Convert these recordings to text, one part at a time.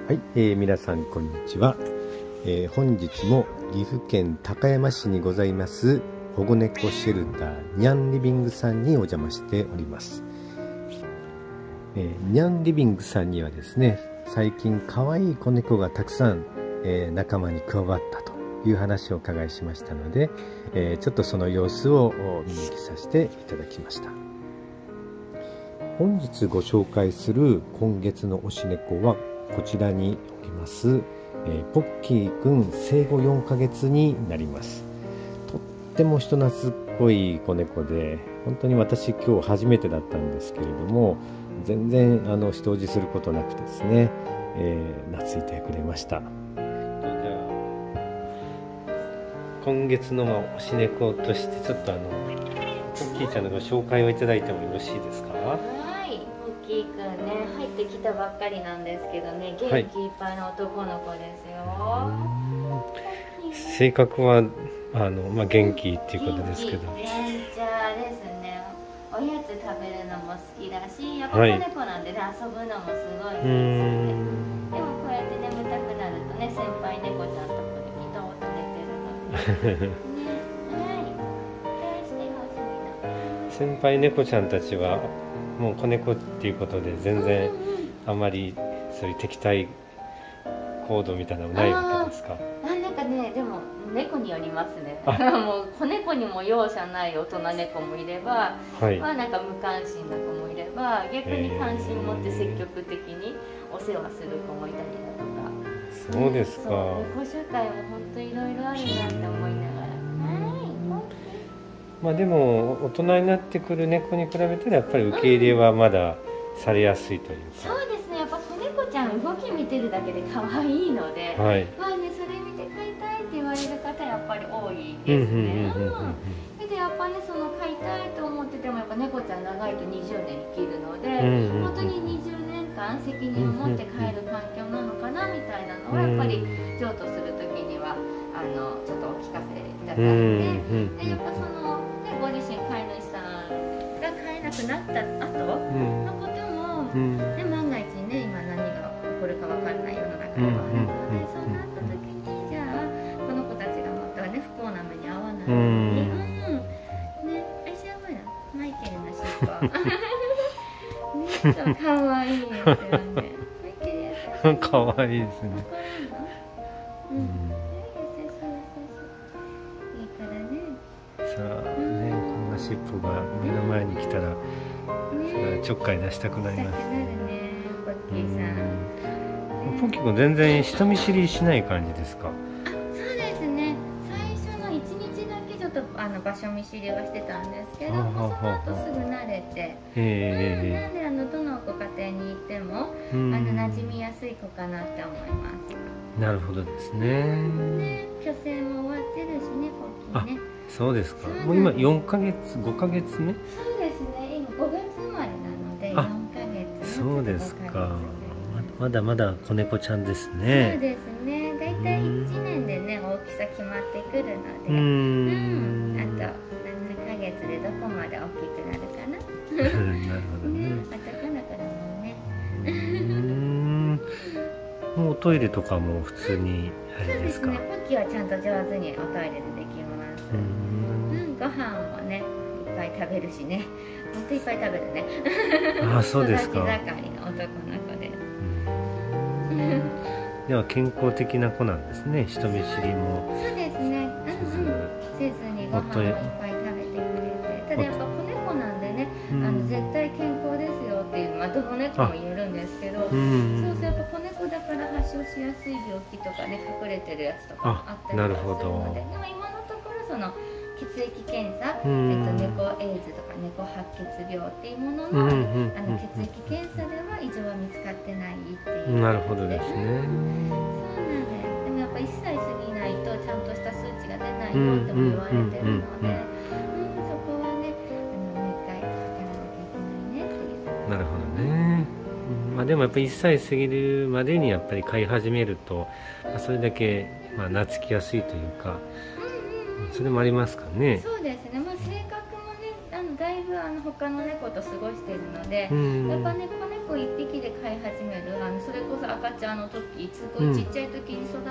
はい、皆さんこんにちは。本日も岐阜県高山市にございます保護猫シェルターにゃんリビングさんにお邪魔しております。にゃんリビングさんにはですね、最近可愛い子猫がたくさん、仲間に加わったという話をお伺いしましたので、ちょっとその様子を見に来させていただきました。本日ご紹介する今月の推し猫はこちらにおります、ポッキーくん生後4ヶ月になります。とっても人懐っこい子猫で、本当に私今日初めてだったんですけれども、全然人おじすることなくですね、懐いてくれました。今月の推し猫としてちょっとポッキーちゃんのご紹介をいただいてもよろしいですか？ はい、ポッキーくんね、入ってきたばっかりなんですけどね、元気いっぱいの男の子ですよ。 はい、性格は元気っていうことですけど、 じゃあですね、おやつ食べるのも好きだし、やっぱ子猫なんでね、遊ぶのもすごいいいですよね。でもこうやって眠たくなるとね、先輩猫ちゃんとこでピトッと寝てるので、 先輩猫ちゃんたちはもう子猫っていうことで全然あまりそういう敵対行動みたいなのないわけですか？ なんかね、でも猫によりますね。もう子猫にも容赦ない大人猫もいれば、なんか無関心な子もいれば、逆に関心持って積極的にお世話する子もいたりだとか。 そうですか。 猫社会も本当いろいろあるなって思いながら。 でも大人になってくる猫に比べたらやっぱり受け入れはまだされやすいというか。 そうですね、やっぱ子猫ちゃん動き見てるだけで可愛いので、それ見て飼いたいって言われる方やっぱり多いですね。でやっぱりその飼いたいと思っててもやっぱ猫ちゃん長いと20年生きるので、本当に20年間責任を持って飼える環境なのかなみたいなのはやっぱり譲渡する時にはちょっとお聞かせいただいて、でやっぱそのご自身飼い主さんが飼えなくなった後のことも、万が一ね、今何が起こるか分からない世の中ではあるので、そうなった時にじゃあこの子たちがまたね不幸な目に遭わないように、愛し合うなマイケルの尻尾ね、かわいいですよね。マイケル優しい。 かわいいですね。さあね、こんな尻尾が目の前に来たら、ちょっかい出したくなります。 ポッキーさん。 ポッキー君全然人見知りしない感じですか？ そうですね。最初の1日だけちょっと場所見知りはしてたんですけど、その後すぐ慣れて、なんでどのご家庭に行っても馴染みやすい子かなって思います。 なるほどですね。 去勢も終わってるしね、ポッキーね。 そうですか。もう今4ヶ月、5ヶ月目？ そうですね。今5月生まれなので4ヶ月。 そうですか。まだまだ子猫ちゃんですね。 そうですね。だいたい1年でね、大きさ決まってくるので、あと7ヶ月でどこまで大きくなるかな。 なるほどね。 男の子だもんね。 もうおトイレとかも普通にあれですか？ そうですね。ポッキーはちゃんと上手におトイレでできます。ご飯もね、いっぱい食べるしね。ほんといっぱい食べるね。 そうですか。 育ち盛りの男の子です。 では健康的な子なんですね。人見知りもそうですね。せずにご飯をいっぱい食べてくれて、ただやっぱ子猫なんでね、絶対健康ですよっていうどの猫も言えるんですけど、そうすると子猫だから発症しやすい病気とかね、隠れてるやつとかあったりとかするので、でも今のところその血液検査、猫エイズとか猫白血病っていうものの血液検査では異常は見つかってないっていう。 なるほどですね。 そうなんです。でもやっぱ1歳過ぎないとちゃんとした数値が出ないよっても言われてるので、そこはねもう一回測らなきゃいけないねっていう。 なるほどね。でもやっぱり1歳過ぎるまでにやっぱり飼い始めると、それだけ懐きやすいというか、それもありますかね。 そうですね。性格もね、だいぶ他の猫と過ごしているので、やっぱね子猫1匹で飼い始めるそれこそ赤赤ちゃんの時、すごいちっちゃい時に育って、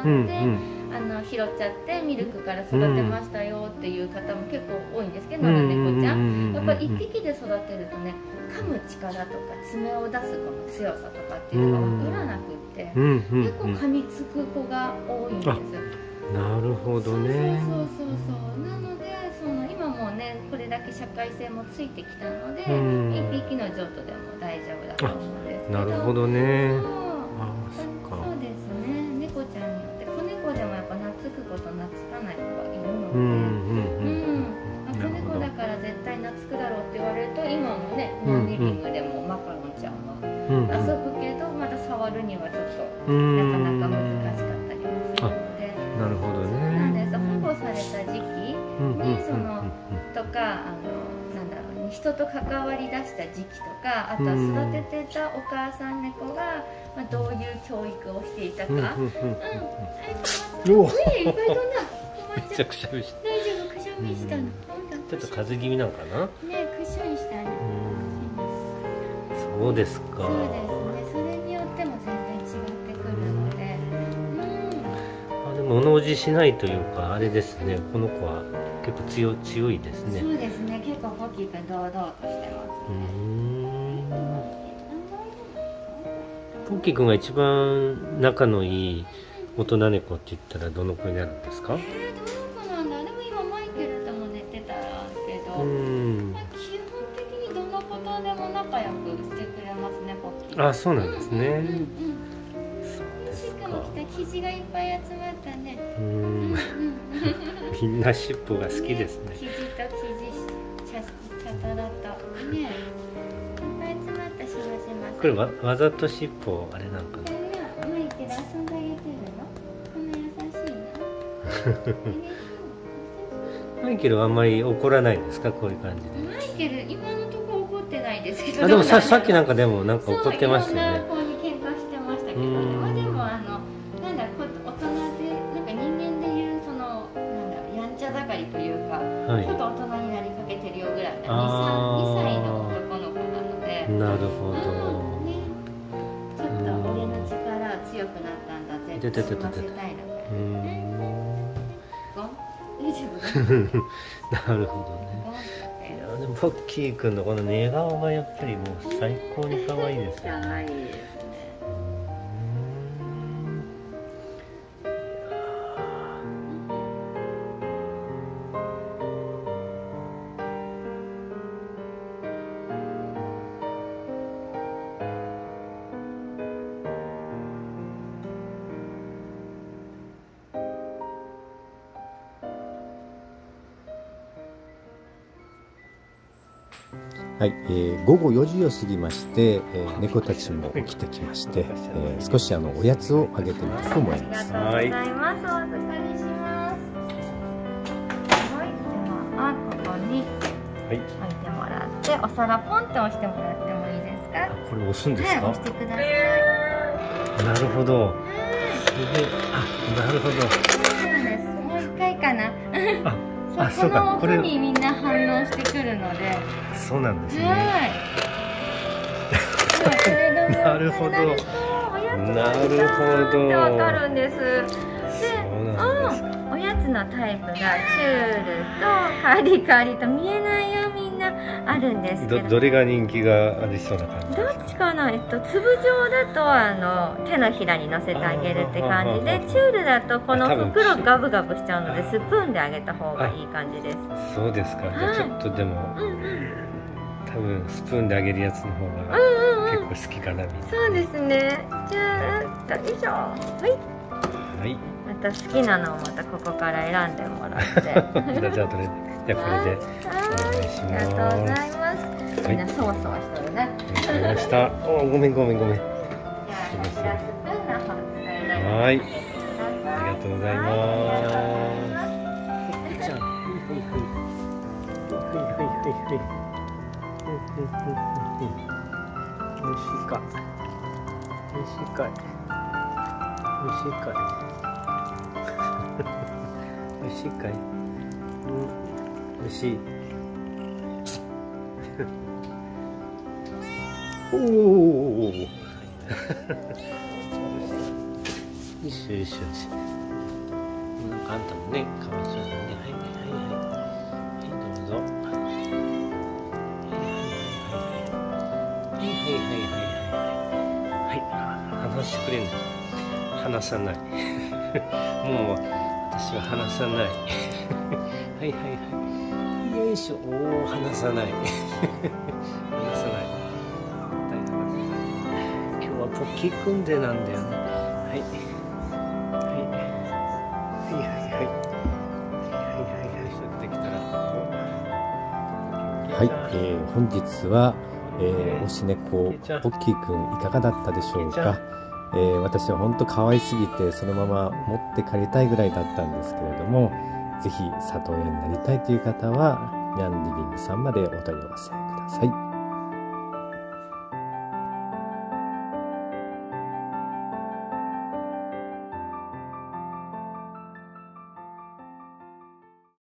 拾っちゃってミルクから育てましたよっていう方も結構多いんですけど、野良猫ちゃんやっぱり1匹で育てるとね、噛む力とか爪を出すこの強さとかっていうのが分からなくって、結構噛みつく子が多いんです。 なるほどね。 そうなので、今もうねこれだけ社会性もついてきたので、1匹の譲渡でも大丈夫だと思うんですけど。 なるほどね。 そうですね。猫ちゃんによって子猫でもやっぱ懐く子と懐かない子がいるので、子猫だから絶対懐くだろうって言われると、今もねリビングでもマカロンちゃんは遊ぶけど、まだ触るにはちょっとなかなか難しかったりもするので。 なるほどね。 そうなんです。保護された時期にとかなんだろう、人と関わりだした時期とか、あとは育ててたお母さん猫がどういう教育をしていたか。いっぱい飛んだ。 めちゃくちゃ美味しい。 大丈夫、くしゃみしたの。 ちょっと風邪気味なんかな。 ね、くしゃみしたね。 そうですか。 そうですね。それによっても全然違ってくるので。 でも物おじしないというか、あれですね。この子は結構強いですね。 そうですね。結構ポッキーくん堂々としてますね。 ポッキーくんが一番仲のいい大人猫って言ったらどの子になるんですか？ どの子なんだ。でも今マイケルとも寝てたらけど、基本的にどの子とでも仲良くしてくれますね、ポッキー。 あ、そうなんですね。 しかも生地がいっぱい集まったね。 みんな尻尾が好きですね。 生地とチャタラとね、いっぱい集まったしまします。 これわざと尻尾あれなんかな。 マイケル遊んであげてるの？こんな優しいの？ マイケルはあんまり怒らないですか、こういう感じで。 マイケル今のところ怒ってないですけど。 でもさっきなんかでもなんか怒ってましたよね。 そう、いろんな子に喧嘩してましたけどね。でもなんだ大人でなんか人間でいうなんだろう、やんちゃ盛りというか、ちょっと大人になりかけてるよぐらいな2歳の男の子なので。 なるほど。 ちょっと俺の力強くなったんだぜって済ませたいので。大丈夫？ なるほどね。いやでもポッキーくんのこの寝顔がやっぱりもう最高に可愛いですよね。 可愛いですね。 はい、午後4時を過ぎまして、猫たちも起きてきまして、少しおやつをあげてみたいと思います。 ありがとうございます。お預かりします。はい、ではここに置いてもらって、お皿ポンって押してもらってもいいですか？ これ押すんですか？ はい、押してください。 なるほど。なるほど。 そうなんです。もう一回かな。 そうか。 この音にみんな反応してくるので。 そうなんですね。 なるほど。なるほど。わかるんです。で、おやつのタイプがチュールとカリカリと見えないよみんなあるんですけど。 どれが人気がありそうな感じ？ どっちかな。粒状だと手のひらに乗せてあげるって感じで、チュールだとこの袋ガブガブしちゃうのでスプーンであげた方がいい感じです。 そうですか。じゃあちょっとでも。多分スプーンであげるやつの方が結構好きかなみたいな。 そうですね。じゃあよいしょ。はい。また好きなのをまたここから選んでもらって。 じゃあこれでお願いします。 ありがとうございます。みんなそわそわしてるね。 わかりました。ごめん。 じゃあこちらスプーンの方使いたい。 はい。ありがとうございます。じゃあ、おいしいか。おいしいかい。おいしいかい。おいしいかい。おいしい。おお。 よしよしよし。なんかあんたもね、かわいそうだね。はいはいはいはい。はい、どうぞ。はいはいはいはい。はいはいはいはい。はい、離してくれんの。離さない。もう私は離さない。はいはいはい。よいしょ。おお、離さない。離さない。今日はポッキー組んでなんだよね。はい。はいはいはいはい。はい、本日は、推し猫ポッキーくんいかがだったでしょうか。私は本当可愛すぎてそのまま持って帰りたいぐらいだったんですけれども、ぜひ里親になりたいという方はニャンリビングさんまでお問い合わせください。